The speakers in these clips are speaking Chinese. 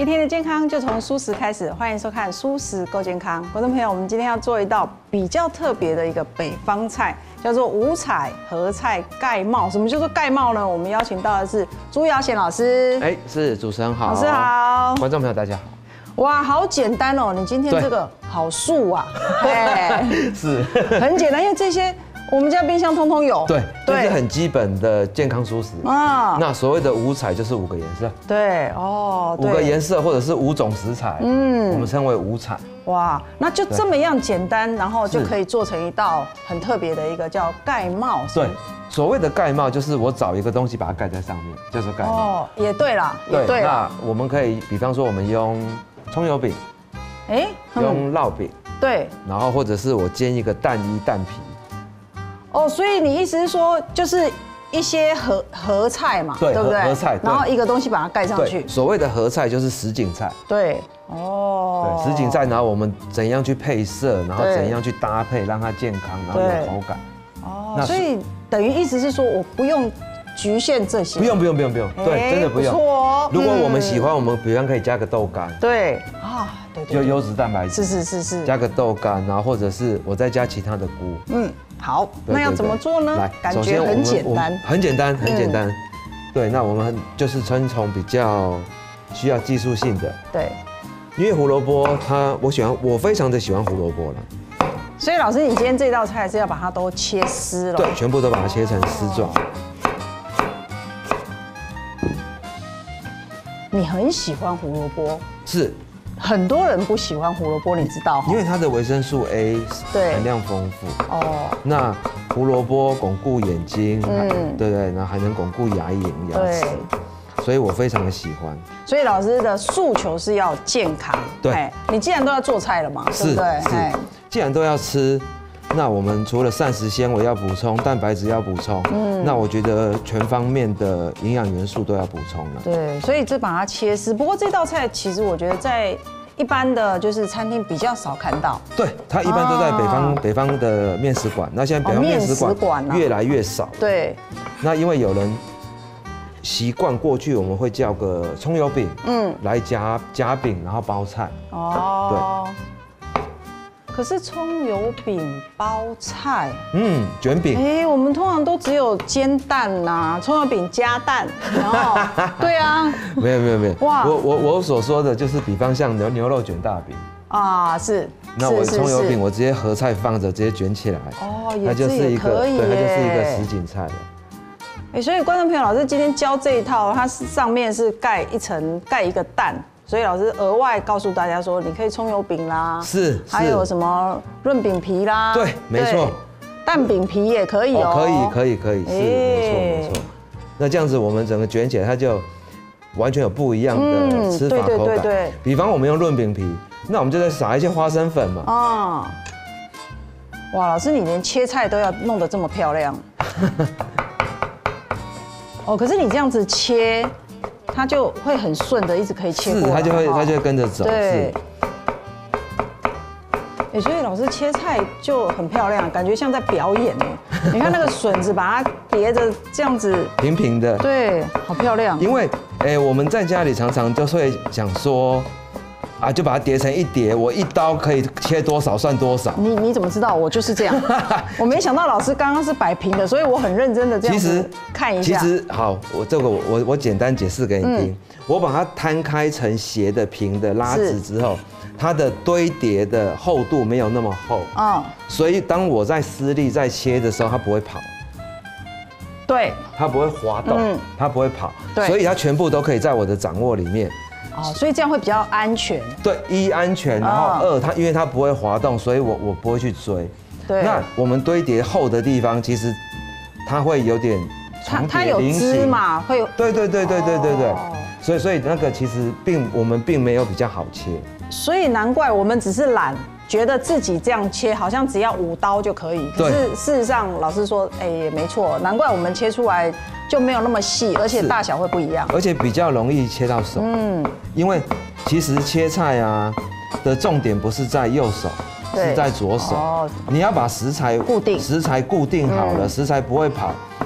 天的健康就从蔬食开始，欢迎收看《蔬食够健康》。观众朋友，我们今天要做一道比较特别的一个北方菜，叫做五彩合菜盖帽。什么叫做盖帽呢？我们邀请到的是朱瑶贤老师。 是主持人好， 老师好， 观众朋友大家好。 哇，好简单哦！你今天这个好素啊， 是很简单，因为这些我们家冰箱通通有。 对，这是很基本的健康蔬食啊。那所谓的五彩就是5个颜色。 对哦 ，5个颜色或者是5种食材，我们称为五彩。 哇，那就这么样简单，然后就可以做成一道很特别的一个叫盖帽。 对，所谓的盖帽就是我找一个东西把它盖在上面，就是盖帽。 哦，也对啦，也对啦。 那我们可以，比方说我们用葱油饼，用烙饼， 对， 然后或者是我煎一个蛋衣蛋皮。 哦，所以你意思是说，就是一些合菜嘛，对不对？ 合菜， 然后一个东西把它盖上去。 所谓的合菜就是什锦菜。 对，哦， 对，什锦菜，然后我们怎样去配色，然后怎样去搭配，让它健康，然后有口感。 哦，所以等于意思是说，我不用局限这些。 不用，对，真的不用。如果我们喜欢，我们比方可以加个豆干。 对啊，对， 就优质蛋白质。 是。 加个豆干，然后或者是我再加其他的菇。 好，那要怎么做呢？来，感觉很简单， 很简单。对，那我们就是从比较需要技术性的。 对， 因为胡萝卜我非常的喜欢胡萝卜了。 所以老师，你今天这道菜是要把它都切丝了？ 对，全部都把它切成丝状。 你很喜欢胡萝卜？ 是。 很多人不喜欢胡萝卜，你知道？ 因为它的维生素 A 含量丰富。哦。那胡萝卜巩固眼睛，对不对？然后还能巩固牙龈、牙齿。所以我非常的喜欢。所以老师的诉求是要健康。 对。 你既然都要做菜了嘛，对不对？ 是。既然都要吃，那我们除了膳食纤维要补充，蛋白质要补充，那我觉得全方面的营养元素都要补充了。 对，所以就把它切丝。不过这道菜其实我觉得在一般的就是餐厅比较少看到。 对，它一般都在北方的面食馆。那现在北方面食馆越来越少。 对。那因为有人习惯过去我们会叫个葱油饼，来夹饼，然后包菜。哦。对。 可是葱油饼包菜， 卷饼， 我们通常都只有煎蛋呐，葱油饼加蛋，然后，对啊， 没有，哇，我所说的就是，比方像牛肉卷大饼啊，是，那我葱油饼我直接合菜放着，直接卷起来， 它就是一个，对， 它就是一个什锦菜了。 所以观众朋友，老师今天教这一套，它上面是盖一个蛋。所以老师额外告诉大家说，你可以葱油饼啦， 是， 还有什么润饼皮啦， 对，没错， 蛋饼皮也可以哦， 可以，是，没错。那这样子我们整个卷起来，它就完全有不一样的吃法口感。对。比方我们用润饼皮，那我们就再撒一些花生粉嘛。 哇，老师你连切菜都要弄得这么漂亮。可是你这样子切。它就会很顺的，一直可以切过来。 是，它就会跟着走。 对。所以老师切菜就很漂亮，感觉像在表演呢。你看那个笋子，把它叠着这样子， 平平的。对， 好漂亮。 因为我们在家里常常就会想说，就把它叠成一叠，我一刀可以切多少算多少。 你怎么知道？我就是这样。我没想到老师刚刚是摆平的，所以我很认真的这样子看一下。 其实好，我简单解释给你听。我把它摊开成斜的、平的、拉直之后，它的堆叠的厚度没有那么厚。所以当我在施力在切的时候，它不会跑。 对。它不会滑动，它不会跑。对。所以它全部都可以在我的掌握里面。 所以这样会比较安全。 对，一安全，然后二因为它不会滑动，所以我不会去追。对。那我们堆叠厚的地方，其实它会有点它有汁嘛，会有。对。 所以那个其实我们并没有比较好切。 所以难怪我们只是懒，觉得自己这样切好像只要5刀就可以。可是事实上，老师说，也没错，难怪我们切出来就没有那么细，而且大小会不一样， 而且比较容易切到手。因为其实切菜的重点不是在右手，是在左手。你要把食材固定好了，食材不会跑，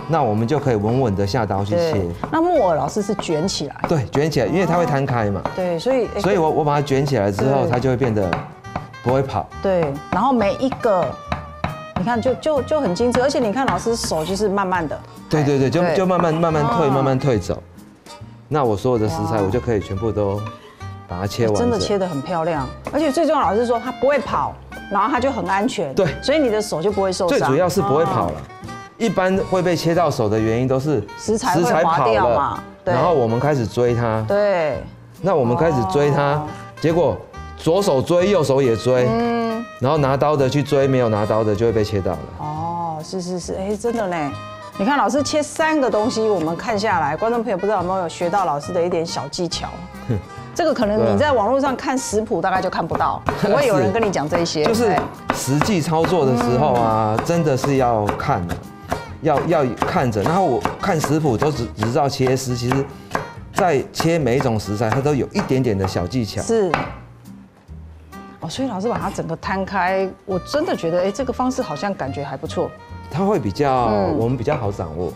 那我们就可以稳稳的下刀去切。 那木耳老师是卷起来， 对，卷起来，因为它会摊开嘛。 对，所以我把它卷起来之后，它就会变得不会跑。 对，然后每一个，你看就很精致，而且你看老师手就是慢慢的。 对，就慢慢退走。那我所有的食材我就可以全部都把它切完。 真的切得很漂亮，而且最重要，老师说它不会跑，然后它就很安全。 对， 所以你的手就不会受伤。 最主要是不会跑了。一般会被切到手的原因都是食材跑了嘛， 然后我们开始追它。 对。 那我们开始追它，结果左手追，右手也追，然后拿刀的去追，没有拿刀的就会被切到了。 哦，是，哎，真的呢。你看老师切3个东西，我们看下来，观众朋友不知道有没有学到老师的一点小技巧。这个可能你在网络上看食谱大概就看不到，不会有人跟你讲这些。 就是实际操作的时候啊，真的是要看的，要看着。然后我看食谱都只知道切丝，其实在切每一种食材，它都有一点点的小技巧。 是。哦，所以老师把它整个摊开，我真的觉得，哎，这个方式好像感觉还不错。 它会比较，我们比较好掌握。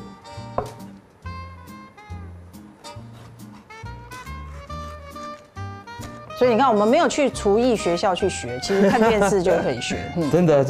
所以你看，我们没有去厨艺学校去学，其实看电视就可以学。 真的。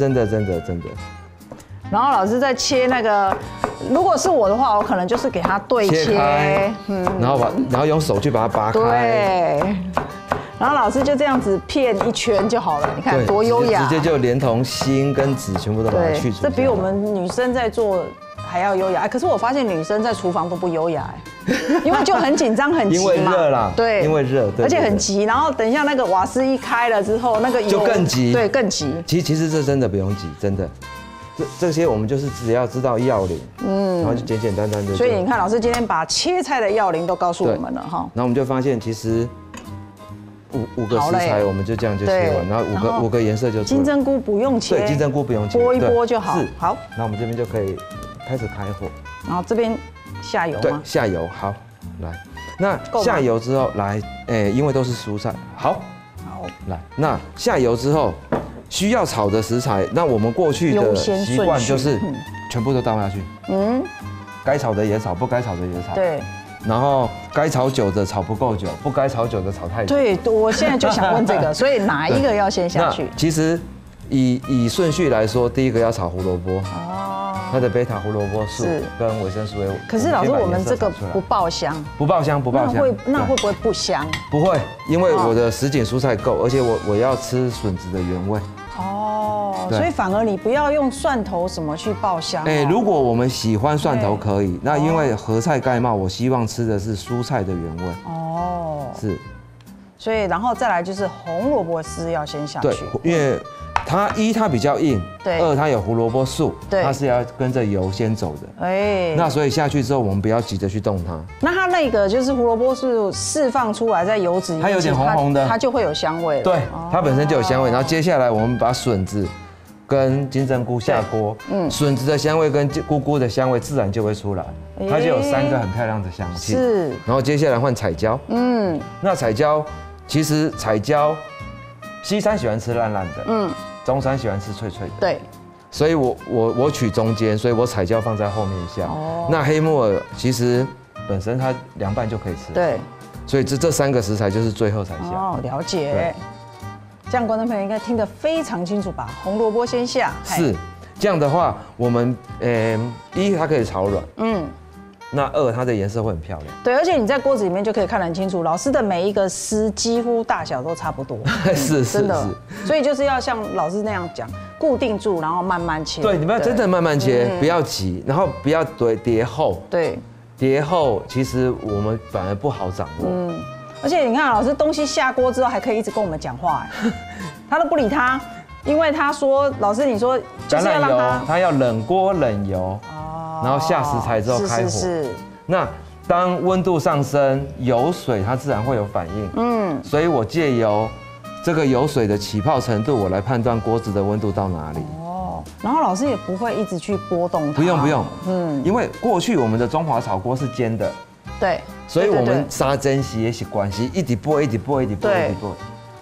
然后老师在切那个，如果是我的话，我可能就是给它对切， 然后用手去把它扒开。 对。然后老师就这样子片一圈就好了，你看多优雅。 直接就连同芯跟籽全部都把它去除。 这比我们女生在做还要优雅。可是我发现女生在厨房都不优雅，因为就很紧张很急嘛。 因为热啦。 对， 因为热， 而且很急。然后等一下那个瓦斯一开了之后，那个油就更急。 对，更急。 其实这真的不用急，真的。这些我们就是只要知道要领，然后就简简单单的。 所以你看，老师今天把切菜的要领都告诉我们了哈。 然后我们就发现，其实五个食材我们就这样就切完，然后五个颜色就。 金针菇不用切， 对，金针菇不用切， 拨一拨就好。好， 那我们这边就可以开始开火。 然后这边下油吗？ 对，下油。好，来，那下油之后来，因为都是蔬菜，好，来，那下油之后。需要炒的食材，那我们过去的习惯就是全部都倒下去。该炒的也炒，不该炒的也炒。对。然后该炒久的炒不够久，不该炒久的炒太久。 对，我现在就想问这个，所以哪一个要先下去？ 其实以顺序来说，第一个要炒胡萝卜。它的贝塔胡萝卜素跟维生素 A。 可是老师，我们这个不爆香。 不爆香。 那会不会不香？ 不会，因为我的什锦蔬菜够，而且我要吃笋子的原味。 所以反而你不要用蒜头什么去爆香。 如果我们喜欢蒜头可以，那因为合菜盖帽，我希望吃的是蔬菜的原味。是。所以然后再来就是红萝卜丝要先下去。 对，因为它比较硬，二它有胡萝卜素，它是要跟着油先走的。那所以下去之后，我们不要急着去动它。 那它那个就是胡萝卜素释放出来在油脂里面， 它有点红红的， 它就会有香味了。 对，它本身就有香味。然后接下来我们把笋子跟金针菇下锅，笋子的香味跟菇菇的香味自然就会出来，它就有3个很漂亮的香气。是。然后接下来换彩椒，那彩椒其实西餐喜欢吃烂烂的，中餐喜欢吃脆脆的。对。所以我取中间，所以我彩椒放在后面下。那黑木耳其实本身它凉拌就可以吃。对。所以这3个食材就是最后才下。 了解。这样观众朋友应该听得非常清楚吧？红萝卜先下。 是。这样的话，我们一它可以炒软。那2它的颜色会很漂亮。 对，而且你在锅子里面就可以看得很清楚，老师的每一个丝几乎大小都差不多。 是真的。所以就是要像老师那样讲，固定住，然后慢慢切。 对，你们要真的慢慢切，不要急，然后不要叠厚。 对。 叠厚其实我们反而不好掌握。 而且你看，老师东西下锅之后还可以一直跟我们讲话，他都不理他，因为他说老师你说就是要让他要冷锅冷油，然后下食材之后开火。是。那当温度上升，油水它自然会有反应。所以我借由这个油水的起泡程度，我来判断锅子的温度到哪里。 然后老师也不会一直去波动它。 不用。因为过去我们的中华炒锅是煎的。对。所以我们杀蒸洗也是关系，一直拨。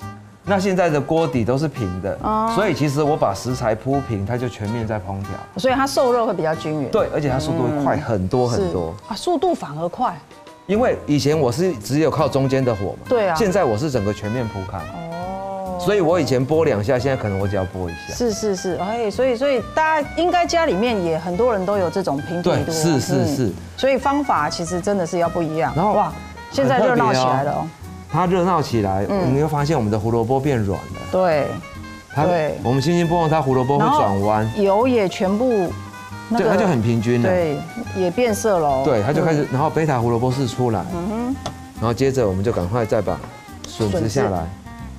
那现在的锅底都是平的，所以其实我把食材铺平，它就全面在烹调， 所以它受热会比较均匀。 对，而且它速度会快很多很多啊，速度反而快。 因为以前我是只有靠中间的火嘛， 对啊， 现在我是整个全面铺开。所以我以前拨2下，现在可能我只要拨1下。是， 哎，所以大家应该家里面也很多人都有这种平底锅。 是。 所以方法其实真的是要不一样。然后哇，现在热闹起来了哦。 它热闹起来，你会发现我们的胡萝卜变软了。 对。 我们轻轻拨弄它，胡萝卜会转弯， 油也全部， 对，它就很平均了。 对，也变色了。 对，它就开始，然后贝塔胡萝卜丝出来，然后接着我们就赶快再把笋子下来。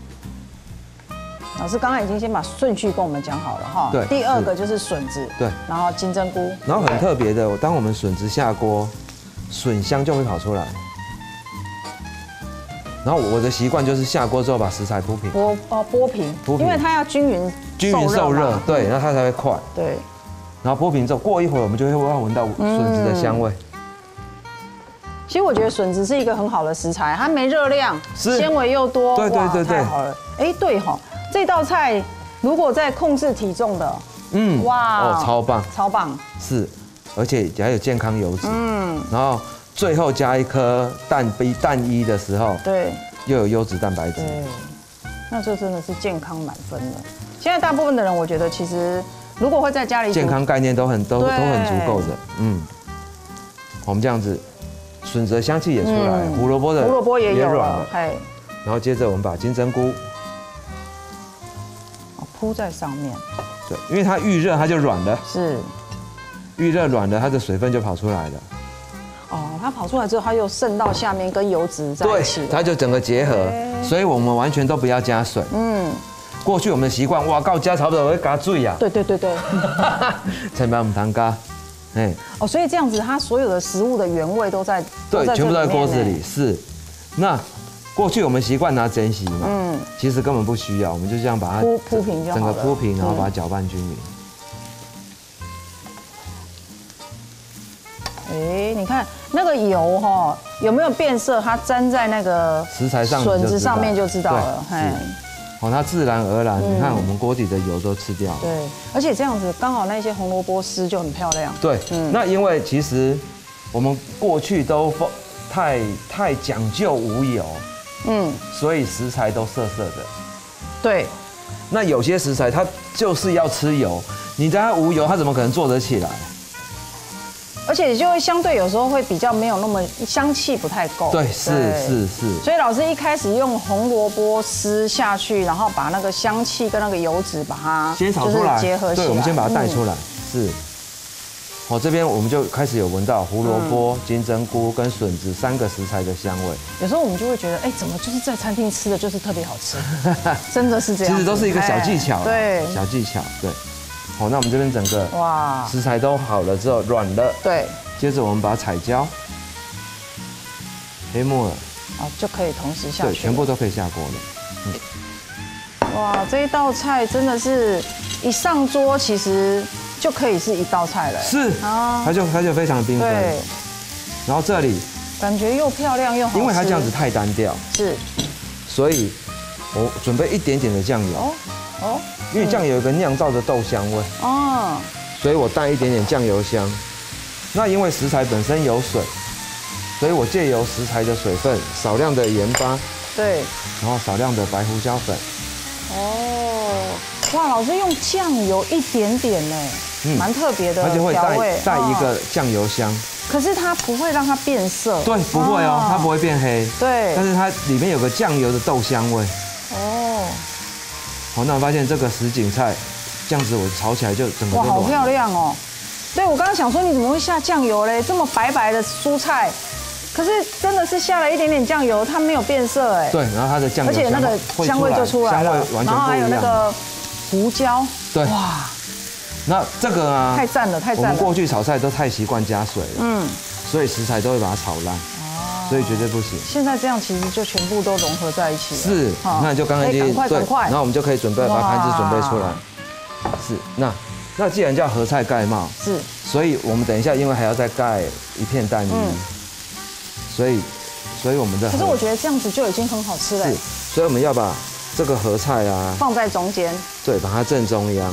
老师刚刚已经先把顺序跟我们讲好了哈。 对。 第2个就是笋子。 对。 然后金针菇。 然后很特别的，当我们笋子下锅，笋香就会跑出来。然后我的习惯就是下锅之后把食材铺平。 拨平。因为它要均匀受热。 对，那它才会快。 对。 然后拨平之后，过一会儿我们就会闻到笋子的香味。 其实我觉得笋子是一个很好的食材，它没热量，纤维又多。 对， 太好了。哎，对哈。这道菜如果在控制体重的，哇， 超棒， 超棒， 是，而且还有健康油脂，然后最后加一颗蛋衣的时候， 对， 又有优质蛋白质， 对，那这真的是健康满分了。现在大部分的人，我觉得其实如果会在家里健康概念都很足够的，我们这样子，笋子的香气也出来，胡萝卜也有了，然后接着我们把金针菇。 铺在上面， 对，因为它预热它就软了， 是， 预热软了，它的水分就跑出来了。 它跑出来之后，它又渗到下面，跟油脂在一起， 对，它就整个结合，所以我们完全都不要加水。过去我们的习惯，哇，到加差不多会加水啊。 对， 千万唔通加， 所以这样子，它所有的食物的原味都在， 对，全部都在锅子里。是，那。过去我们习惯拿蒸洗嘛，其实根本不需要，我们就这样把它铺平就好了， 整个铺平，然后把它搅拌均匀。 哎，你看那个油哈有没有变色？它沾在那个食材上、 笋子上面就知道了。 它自然而然，你看我们锅底的油都吃掉了。 对，而且这样子刚好那些红萝卜丝就很漂亮。 对，那因为其实我们过去都太讲究无油。所以食材都涩涩的。 对， 那有些食材它就是要吃油，你让它无油，它怎么可能做得起来？ 而且就会相对有时候会比较没有那么香气不太够。 对，是。 所以老师一开始用红萝卜丝下去，然后把那个香气跟那个油脂把它先炒出来， 结合起来。 对，我们先把它带出来。是。这边我们就开始有闻到胡萝卜、金针菇跟笋子3个食材的香味。 有时候我们就会觉得，怎么就是在餐厅吃的就是特别好吃，真的是这样。 其实都是一个小技巧， 对， 小技巧，对。那我们这边整个食材都好了之后软了， 对。 接着我们把彩椒、黑木耳， 就可以同时下去， 对，全部都可以下锅了。 哇，这一道菜真的是一上桌，其实。就可以是一道菜了， 是它就非常缤纷。对，然后这里感觉又漂亮又好吃， 因为它这样子太单调， 是， 所以我准备一点点的酱油。因为酱油有一个酿造的豆香味。所以我带一点点酱油香。那因为食材本身有水，所以我借由食材的水分，少量的盐巴， 对， 然后少量的白胡椒粉。 哇，老师用酱油一点点呢。蛮特别的， 它就会带一个酱油香， 可是它不会让它变色， 对，不会它不会变黑， 对， 但是它里面有个酱油的豆香味，那我发现这个什锦菜这样子我炒起来就整个哇， 好漂亮哦，对我刚刚想说你怎么会下酱油嘞？这么白白的蔬菜，可是真的是下了一点点酱油，它没有变色哎， 对，然后它的酱油， 而且那个香味就出来了，然后还有那个胡椒， 对，哇。那这个啊， 太赞了，太赞了！ 我们过去炒菜都太习惯加水了，所以食材都会把它炒烂，所以绝对不行。 现在这样其实就全部都融合在一起了。 是，那就刚刚对，然后我们就可以准备把盘子准备出来。是，那既然叫合菜盖帽， 是， 所以我们等一下因为还要再盖一片蛋衣，所以我们的， 可是我觉得这样子就已经很好吃了。是， 所以我们要把这个合菜啊， 放在中间， 对，把它正中央。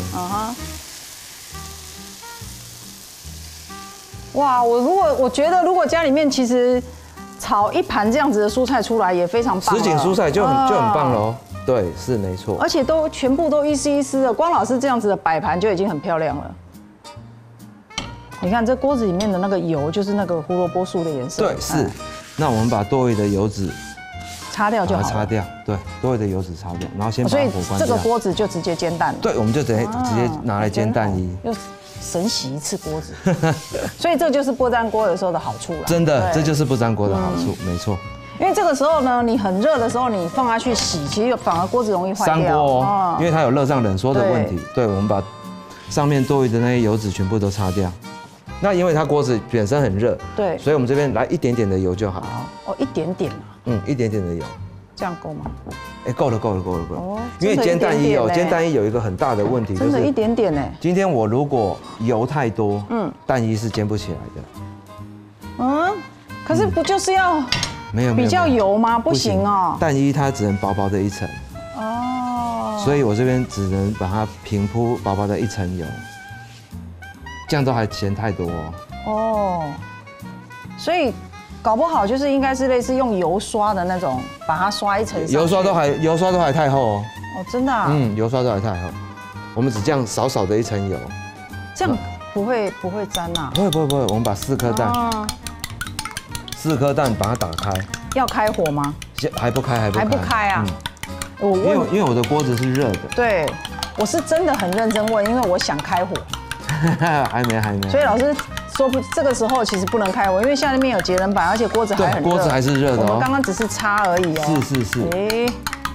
哇，我觉得如果家里面其实炒一盘这样子的蔬菜出来也非常棒。 什锦蔬菜就很棒喽。对，是没错。 而且都全部都一丝一丝的，光老师这样子的摆盘就已经很漂亮了。你看这锅子里面的那个油，就是那个胡萝卜素的颜色。 对，是。那我们把多余的油脂擦掉就好了。 擦掉，对，多余的油脂擦掉，然后先把火关掉。 所以这个锅子就直接煎蛋了。 对，我们就直接拿来煎蛋衣。 又神洗一次锅子，所以这就是不粘锅的时候的好处了。 真的，这就是不粘锅的好处，没错。 因为这个时候呢，你很热的时候，你放下去洗，其实反而锅子容易坏掉。 粘锅哦，因为它有热胀冷缩的问题。对，我们把上面多余的那些油脂全部都擦掉。那因为它锅子本身很热， 对， 所以我们这边来一点点的油就好。 哦，一点点啊。 一点点的油。 这样够吗？ 够了。哦，因为煎蛋衣有一个很大的问题， 真的一点点呢。 今天我如果油太多，蛋衣是煎不起来的。可是不就是要比较油吗？不行哦。 蛋衣它只能薄薄的一层。哦。所以我这边只能把它平铺薄薄的一层油，这样都还嫌太多哦。所以。搞不好就是应该是类似用油刷的那种，把它刷一层。 油刷都还太厚哦。 哦，真的啊。 油刷都还太厚。我们只这样少少的一层油。 这样不会粘呐？ 不会，我们把4颗蛋，4颗蛋把它打开。 要开火吗？ 还不开啊。 因为我的锅子是热的。 对，我是真的很认真问，因为我想开火。 还没。 所以老师。说不，这个时候其实不能开火，因为下面有节能板，而且锅子还很热。 锅子还是热的哦。 我们刚刚只是擦而已哦。 是。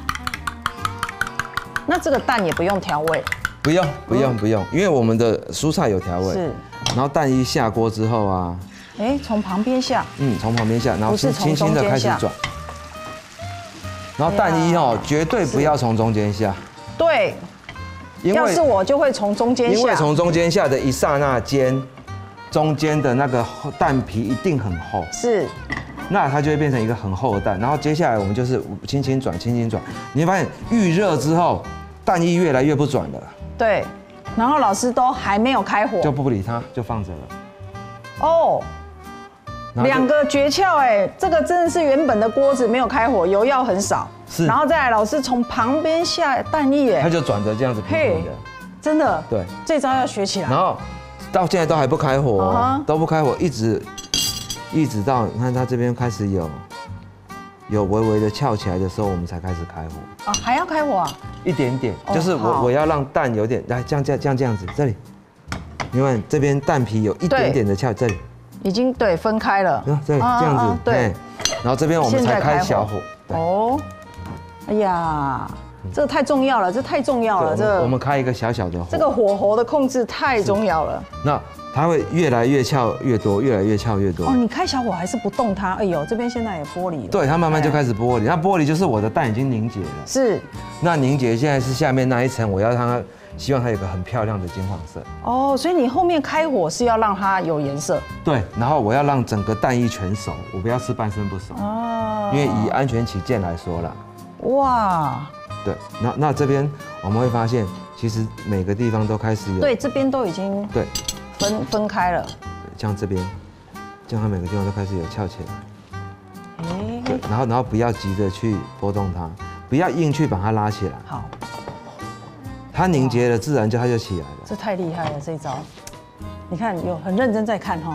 那这个蛋也不用调味。 不用，因为我们的蔬菜有调味。是。然后蛋一下锅之后啊， 从旁边下。 从旁边下，然后轻轻的开始转。然后蛋一绝对不要从中间下。 对。要是我就会从中间下。 因为从中间下的一刹那间。中间的那个蛋皮一定很厚， 是， 那它就会变成一个很厚的蛋。然后接下来我们就是轻轻转，你会发现预热之后，蛋液越来越不转了。 对，然后老师都还没有开火， 就不理它，就放着了。 哦，2个诀窍这个真的是原本的锅子没有开火，油要很少，是，然后再来老师从旁边下蛋液， 它就转着这样子平平的， 真的， 对， 这招要学起来。 然后。到现在都还不开火，都不开火，一直到你看它这边开始有微微的翘起来的时候，我们才开始开火。 还要开火啊？ 一点点，就是我要让蛋有点来这样子，这里，因为这边蛋皮有一点点的翘，这里已经对分开了， 这样子，对，然后这边我们才开小火。哦， 哎呀。这个太重要了，这太重要了。 我们开一个小的火， 这个火候的控制太重要了。 那它会越来越翘越多，越来越翘越多。 哦，你开小火还是不动它？哎呦，这边现在也玻璃了。 对，它慢慢就开始玻璃。那玻璃就是我的蛋已经凝结了。 是。 那凝结现在是下面那一层，我要让它，希望它有个很漂亮的金黄色。 哦，所以你后面开火是要让它有颜色。 对，然后我要让整个蛋液全熟，我不要吃半生不熟。哦。因为以安全起见来说啦。哇。对，那这边我们会发现，其实每个地方都开始有。 对，这边都已经对分开了。 像这边，这样它每个地方都开始有翘起来。对，然后不要急着去拨动它，不要硬去把它拉起来。好。它凝结了，自然它就起来了。 这太厉害了，这一招。你看，有很认真在看哈。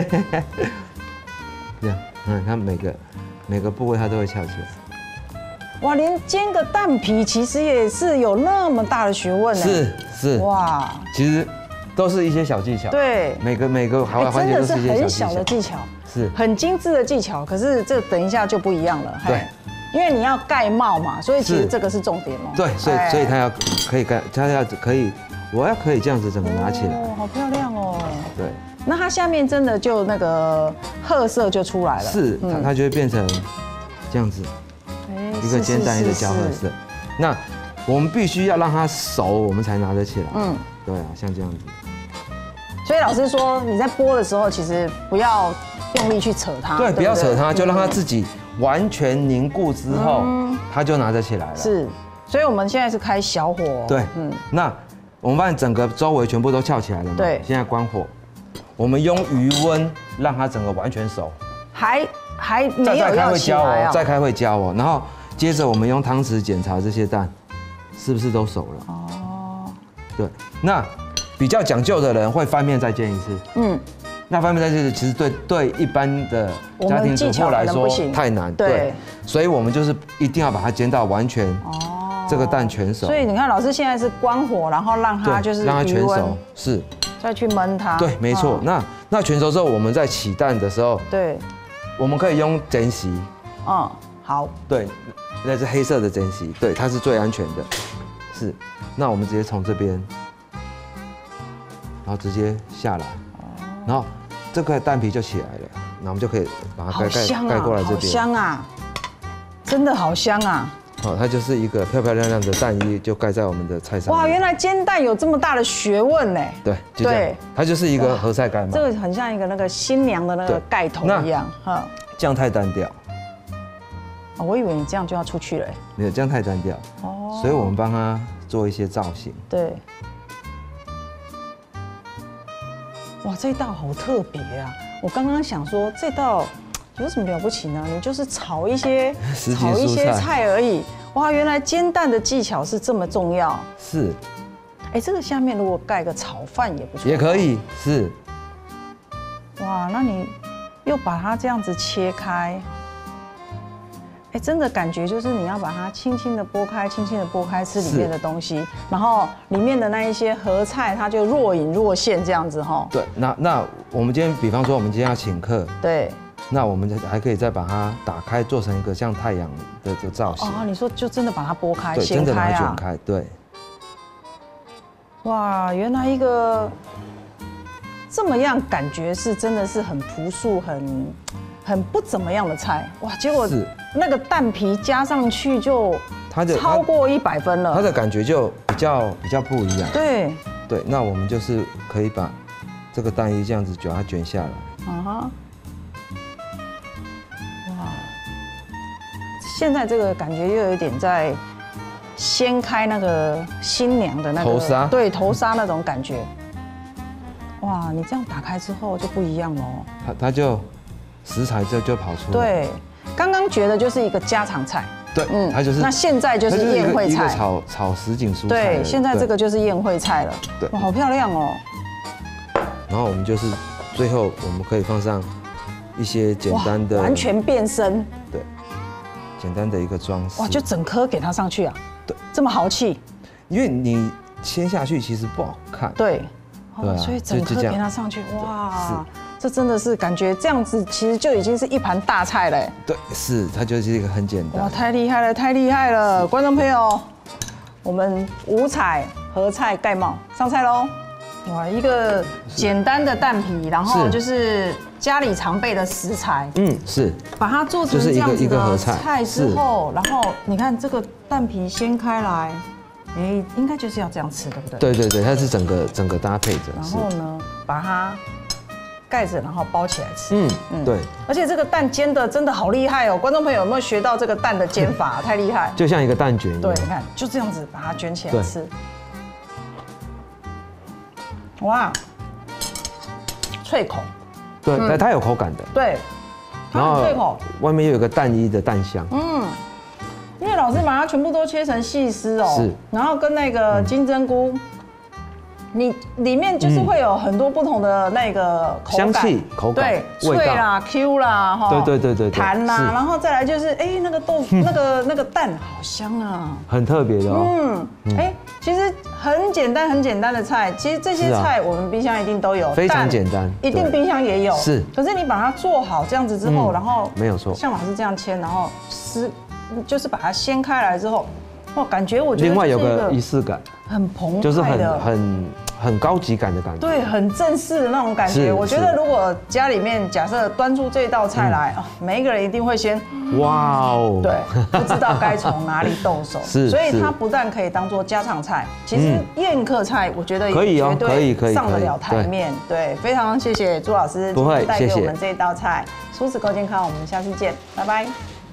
这样，它每个部位它都会翘起来。 哇，连煎个蛋皮其实也是有那么大的学问呢。 是哇，其实都是一些小技巧。对，每个环节都是一些很小的技巧，是很精致的技巧。可是这等一下就不一样了。对，因为你要盖帽嘛，所以其实这个是重点哦。 对，所以它要可以盖，它要可以，我要可以这样子整个拿起来。 哦，好漂亮哦。 对， 那它下面真的就那个褐色就出来了。 是，它就会变成这样子。一个煎蛋液的焦褐色，那我们必须要让它熟，我们才拿得起来。对啊，像这样子。 所以老师说，你在剥的时候，其实不要用力去扯它。 对，不要扯它，就让它自己完全凝固之后，它就拿得起来了。是。 所以我们现在是开小火。 对，那我们发现整个周围全部都翘起来了嘛。 对。 现在关火，我们用余温让它整个完全熟。还没有要起来啊。 再开会焦哦，然后接着我们用汤匙检查这些蛋是不是都熟了。哦。对，那比较讲究的人会翻面再煎一次。那翻面再煎其实对一般的家庭主妇来说太难。对。所以我们就是一定要把它煎到完全。这个蛋全熟。 所以你看，老师现在是关火，然后让它就是让它全熟，是。 再去焖它。 对，没错。那全熟之后，我们在起蛋的时候， 对， 我们可以用煎锡。 好。对， 那是黑色的煎锡，对，它是最安全的。是。那我们直接从这边，然后直接下来，然后这块蛋皮就起来了，那我们就可以把它盖过来这边。好香啊！真的好香啊！ 它就是一个漂漂亮亮的蛋液，就盖在我们的菜上面。哇， 原来煎蛋有这么大的学问呢。 对，就这样。它就是一个合菜盖帽。 这个很像一个那个新娘的那个盖头一样。 这样太单调。 我以为你这样就要出去了。 没有，这样太单调。所以我们帮它做一些造型。 对。哇，这道好特别啊！我刚刚想说这道。有什么了不起呢？你就是炒一些菜而已。哇，原来煎蛋的技巧是这么重要。 是。 这个下面如果盖个炒饭也不错。 也可以，是。 哇，那你又把它这样子切开，真的感觉就是你要把它轻轻的剥开，轻轻的剥开吃里面的东西，然后里面的那一些合菜它就若隐若现这样子哈。 对，那我们今天，比方说我们今天要请客。 对。 那我们还可以再把它打开，做成一个像太阳的这个造型。 你说就真的把它剥开， 对，真的把它卷开，对。哇， 原来一个这么样感觉是真的是很朴素、很不怎么样的菜。哇，结果那个蛋皮加上去就超过100分了。 它的感觉就比较不一样。 对。 对，那我们就是可以把这个蛋液这样子把它卷下来。 现在这个感觉又有点在掀开那个新娘的那个头纱， 对，头纱那种感觉。哇，你这样打开之后就不一样了。 它就食材就跑出来。 对，刚刚觉得就是一个家常菜。 对，它就是。 那现在就是宴会菜， 炒什锦蔬菜。 对，现在这个就是宴会菜了。对，哇，好漂亮哦。 然后我们就是最后我们可以放上一些简单的， 完全变身。 对。简单的一个装饰。 哇，就整颗给它上去啊！ 对， 这么豪气。 因为你切下去其实不好看。 对。所以整颗给它上去，哇，这真的是感觉这样子，其实就已经是一盘大菜了。 对，是，它就是一个很简单。 哇，太厉害了，太厉害了！观众朋友，我们五彩合菜盖帽上菜喽！哇，一个简单的蛋皮，然后就是家里常备的食材， 是， 把它做成这样子的菜之后，然后你看这个蛋皮掀开来，应该就是要这样吃，对不对？ 对，它是整个搭配着， 然后呢，把它盖着，然后包起来吃。 对。 而且这个蛋煎的真的好厉害哦！观众朋友有没有学到这个蛋的煎法？太厉害！ 就像一个蛋卷一样。 对，你看就这样子把它卷起来吃。哇，脆口。 对，它有口感的。 对，然后脆口， 外面又有个蛋液的蛋香。 因为老师把它全部都切成细丝哦，是，然后跟那个金针菇，你里面就是会有很多不同的那个口感、 香气、口感、 对，脆啦、Q 啦，哈， 对， 弹啦，然后再来就是那个豆腐、那个蛋好香啊， 很特别的哦。 其实很简单的菜，其实这些菜我们冰箱一定都有， 非常简单， 一定冰箱也有。 是， 可是你把它做好这样子之后，然后没有错， 像老师这样切，然后就是把它掀开来之后，哇，感觉我觉得另外有个仪式感， 很澎湃的， 就是很高级感的感觉， 对，很正式的那种感觉。我觉得如果家里面假设端出这道菜来，每一个人一定会先哇哦， 对，不知道该从哪里动手。是，所以它不但可以当做家常菜，其实宴客菜我觉得可以哦，可以上得了台面。对，非常谢谢朱老师带给我们这一道菜，蔬食够健康，我们下次见，拜拜。